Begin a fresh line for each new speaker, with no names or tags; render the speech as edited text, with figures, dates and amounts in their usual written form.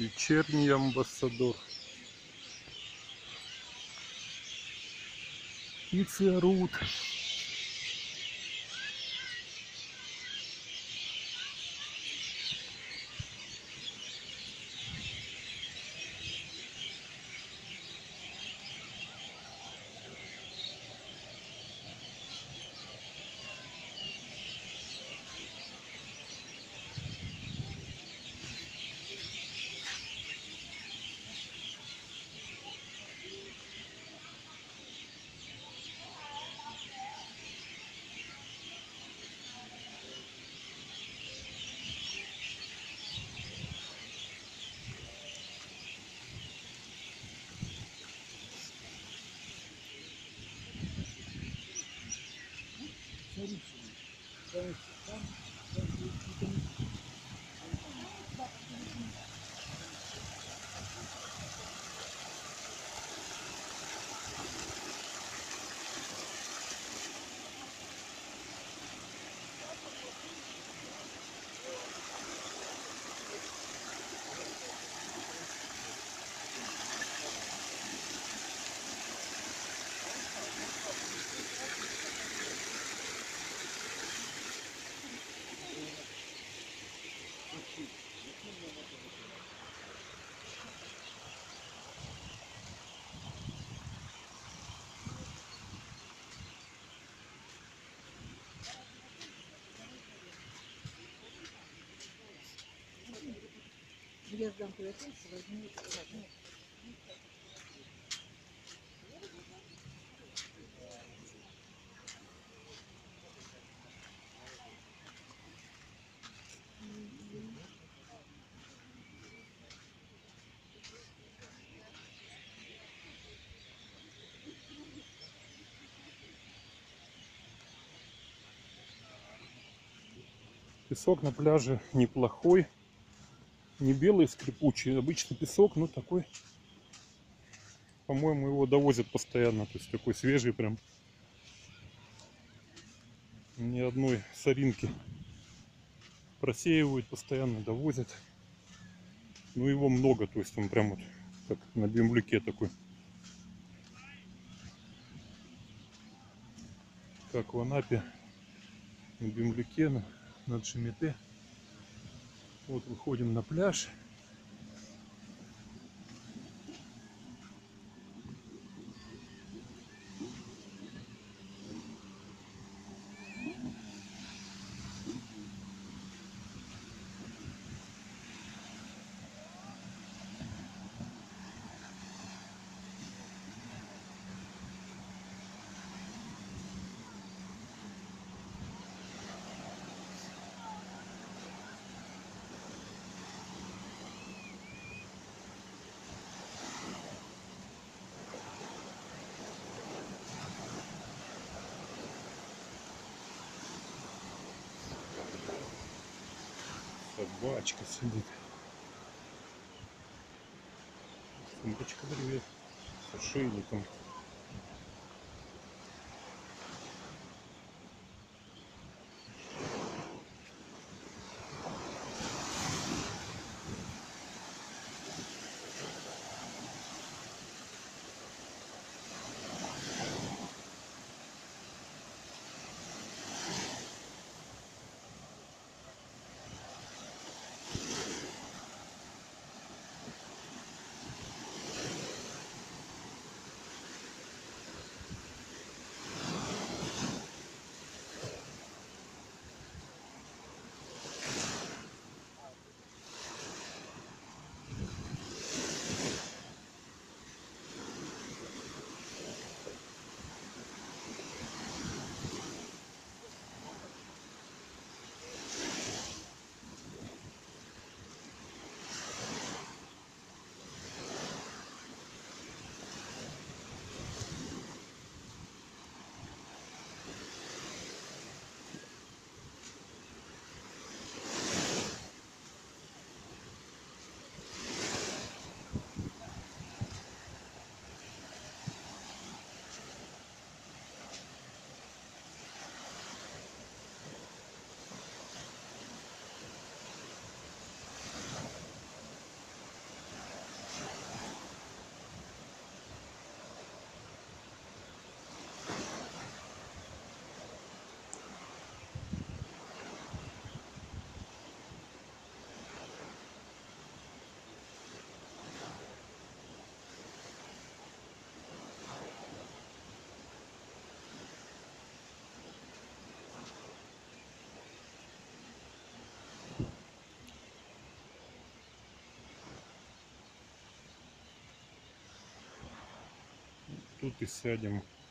Вечерний амбассадор. Птицы орут.
Я сдам полотенце, возьму.
Песок на пляже неплохой. Не белый скрипучий, обычный песок, но такой. По-моему, его довозят постоянно. То есть такой свежий прям. Ни одной соринки. Просеивают постоянно, довозят. Ну его много, то есть он прям вот как на Бемблюке такой. Как в Анапе, на Бемблюке, на Джимете. Вот выходим на пляж. Собачка сидит. Собачка, привет. С ошейником. тут и сядем